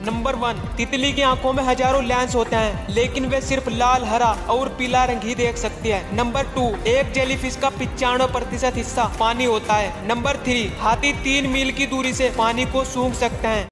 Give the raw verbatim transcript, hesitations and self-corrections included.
Number one, तितली की आंखों में हजारों लेंस होते हैं, लेकिन वे सिर्फ लाल, हरा और पीला रंग ही देख सकती है। नंबर टू, एक जेलीफिश का पिचानवे प्रतिशत हिस्सा पानी होता है। नंबर थ्री, हाथी तीन मील की दूरी से पानी को सूंघ सकते हैं।